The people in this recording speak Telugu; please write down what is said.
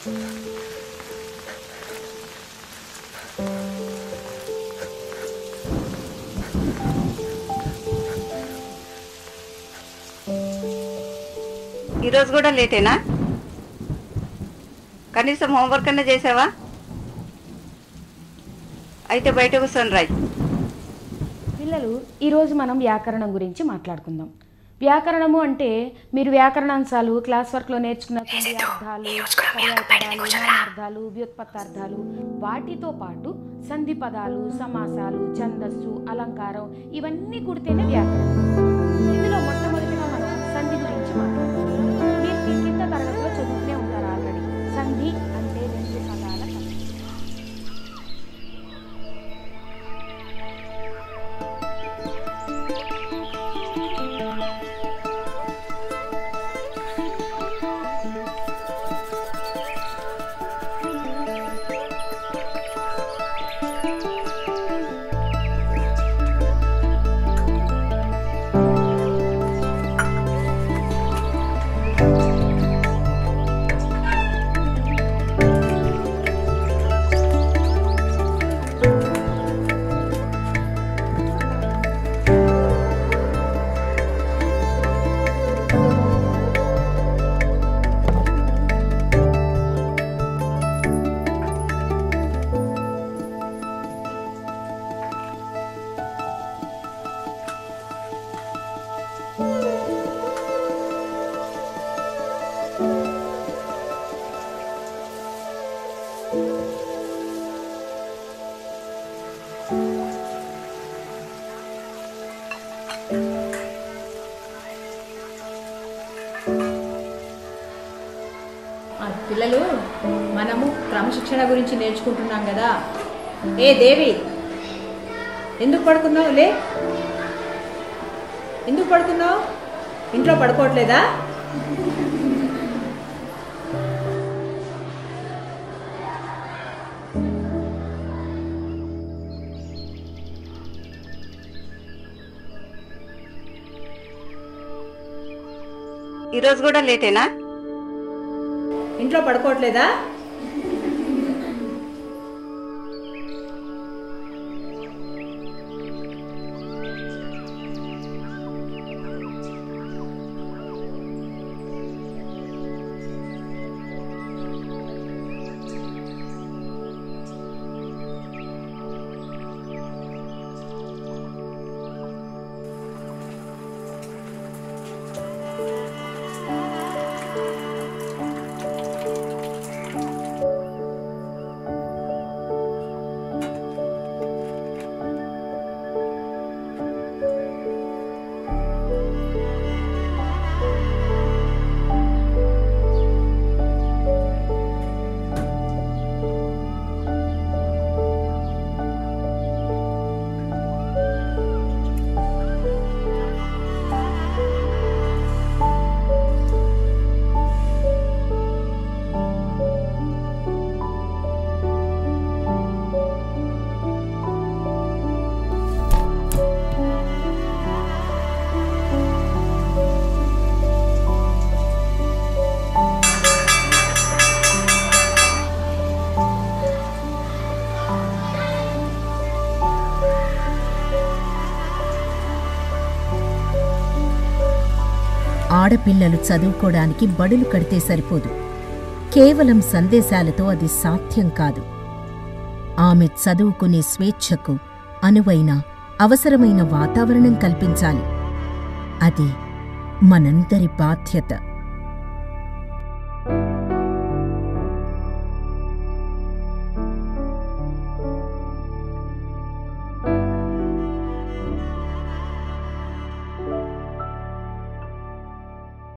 ఈరోజు కూడా లేటేనా? కనీసం హోంవర్క్ అన్నా చేసావా? అయితే బయట కూర్చొని రాయి. పిల్లలు, ఈరోజు మనం వ్యాకరణం గురించి మాట్లాడుకుందాం. వ్యాకరణము అంటే మీరు వ్యాకరణాంశాలు క్లాస్ వర్క్లో నేర్చుకున్న అర్థాలు, పర్యాయపదాలు, నానార్థాలు, వ్యుత్పత్తార్థాలు, వాటితో పాటు సంధి పదాలు, సమాసాలు, ఛందస్సు, అలంకారం ఇవన్నీ కూడితేనే వ్యాకరణం. ఇందులో మొట్టమొదటిగా మనం సంధి గురించి మాట్లాడుకుందాం. మీరు ఈ కింద తరగతిలో చదువుతూనే ఉంటారు ఆల్రెడీ. సంధి అంటే రెండు పదాల కలయిక. పిల్లలు, మనము క్రమశిక్షణ గురించి నేర్చుకుంటున్నాం కదా. ఏ దేవి, ఎందుకు పడుకున్నావు? లే, ఎందుకు పడుకున్నావు? ఇంట్లో పడుకోవట్లేదా? ఈరోజు కూడా లేటేనా? ఇంట్లో పడుకోవట్లేదా? ఆడపిల్లలు చదువుకోవడానికి బడులు కడితే సరిపోదు. కేవలం సందేశాలతో అది సాధ్యం కాదు. ఆమె చదువుకునే స్వేచ్ఛకు అనువైన అవసరమైన వాతావరణం కల్పించాలి. అది మనందరి బాధ్యత.